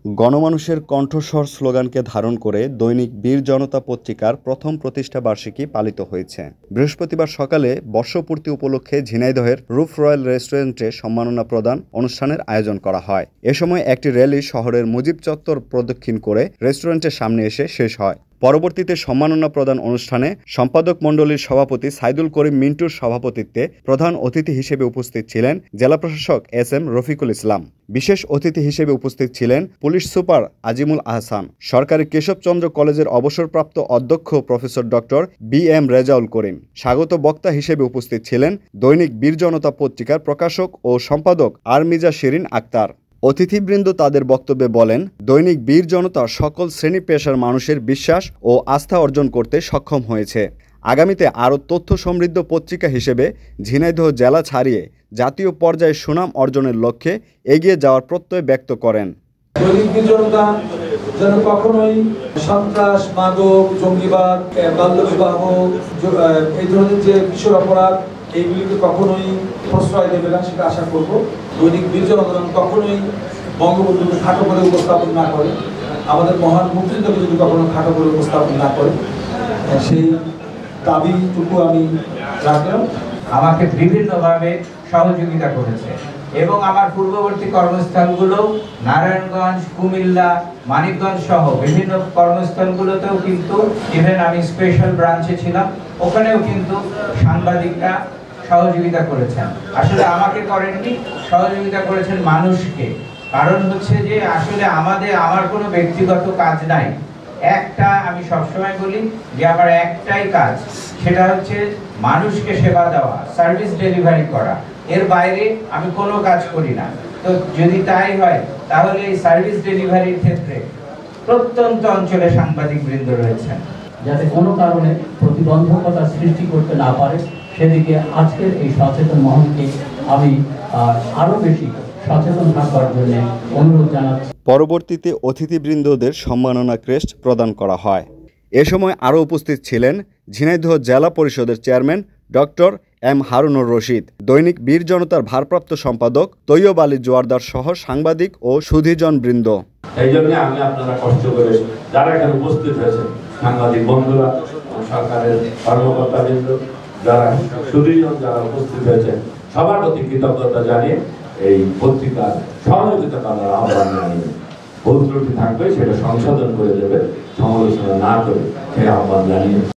গণমানুষের কণ্ঠস্বর স্লোগানকে ধারণ করে দৈনিক বীর জনতা পত্রিকার প্রথম প্রতিষ্ঠা বার্ষিকী পালিত হয়েছে। বৃহস্পতিবার সকালে বর্ষপূর্তি উপলক্ষে ঝিনাইদহের রুফ রয়্যাল রেস্টুরেন্টে সম্মাননা প্রদান অনুষ্ঠানের আয়োজন করা হয়। এ সময় একটি র্যালি শহরের মুজিব চত্বর প্রদক্ষিণ করে রেস্টুরেন্টের সামনে এসে শেষ হয়। পরবর্তীতে সম্মাননা প্রদান অনুষ্ঠানে সম্পাদক মণ্ডলীর সভাপতি সাইদুল করিম মিন্টুর সভাপতিত্বে প্রধান অতিথি হিসেবে উপস্থিত ছিলেন জেলা প্রশাসক এস.এম. রফিকুল ইসলাম। বিশেষ অতিথি হিসেবে উপস্থিত ছিলেন পুলিশ সুপার আজিমুল আহসান, সরকারি কেশবচন্দ্র কলেজের অবসরপ্রাপ্ত অধ্যক্ষ professor doctor B M. Rezaul Karim. স্বাগত বক্তা হিসেবে উপস্থিত ছিলেন দৈনিক বীর জনতা পত্রিকার প্রকাশক ও সম্পাদক আরমিজা শিরিন আক্তার। অতিথিবৃন্দ তাদের বক্তব্যে বলেন, দৈনিক বীর জনতা সকল শ্রেণী পেশার মানুষের বিশ্বাস ও আস্থা অর্জন করতে সক্ষম হয়েছে। আগামীতে আরও তথ্য সমৃদ্ধ পত্রিকা হিসেবে ঝিনাইদহ জেলা ছাড়িয়ে জাতীয় পর্যায়ে সুনাম অর্জনের লক্ষ্যে এগিয়ে যাওয়ার প্রত্যয় ব্যক্ত করেন। দৈনিক বীর জনতা যেন কখনোই সন্ত্রাস, মাদক, জঙ্গিবাদ, বাল্যবিবাহ, এই ধরনের যে কিশোর অপরাধ, এইগুলিকে কখনোই প্রশ্রয় দেবে না, সেটা আশা করব। দৈনিক বীর জনতা কখনোই বঙ্গবন্ধুকে খাটো করে উপস্থাপন না করে, আমাদের মহান মুক্তিযুদ্ধকে যদি কখনো খাটো করে উপস্থাপন না করে, সেই দাবিটুকু আমি রাখলাম। আমাকে বিভিন্নভাবে সহযোগিতা করেছে এবং আমার পূর্ববর্তী কর্মস্থলগুলো নারায়ণগঞ্জ, কুমিল্লা, মানিকগঞ্জ সহ বিভিন্ন কর্মস্থলগুলোতেও কিন্তু ইভেন আমি স্পেশাল ব্রাঞ্চে ছিলাম, ওখানেও কিন্তু সাংবাদিকরা সহযোগিতা করেছেন। আসলে আমাকে করেননি, সহযোগিতা করেছেন মানুষকে। কারণ হচ্ছে যে আসলে আমার কোনো ব্যক্তিগত কাজ নাই। একটা আমি সবসময় বলি যে আমার একটাই কাজ, সেটা হচ্ছে মানুষকে সেবা দেওয়া, সার্ভিস ডেলিভারি করা। এর বাইরে আমি কোনো কাজ করি না। তো যদি তাই হয় তাহলে এই সার্ভিস ডেলিভারির ক্ষেত্রে প্রত্যন্ত অঞ্চলে সাংবাদিক বৃন্দ রয়েছেন, যাতে কোনো কারণে প্রতিবন্ধকতা সৃষ্টি করতে না পারে, সেদিকে আজকের এই সচেতন মহলকে আমি আরো বেশি সচেতন থাকার জন্য অনুরোধ জানাচ্ছি। পরবর্তীতে অতিথিবৃন্দদের সম্মাননা ক্রেস্ট প্রদান করা হয়। এ সময় আরও উপস্থিত ছিলেন ঝিনাইদহ জেলা পরিষদের chairman doctor M Harunur Rashid, দৈনিক বীর জনতার ভারপ্রাপ্ত সম্পাদক তৈয়ব আলী জোয়ারদার সহ সাংবাদিক ও সুধীজন বৃন্দ। এই জন্য আমি আপনারা কষ্ট করে যারা এখানে উপস্থিত হয়েছেন, সাংবাদিক বন্ধুরা, সরকারের কর্মকর্তা বৃন্দ, যারা সুধীজন যারা উপস্থিত হয়েছেন, সবার প্রতি কৃতজ্ঞতা জানিয়ে এই পত্রিকার সহযোগিতা করার আহ্বান জানিয়ে ভুল ত্রুটি থাকবে সেটা সংশোধন করে দেবে, সমালোচনা না করে সেই আহ্বান জানিয়ে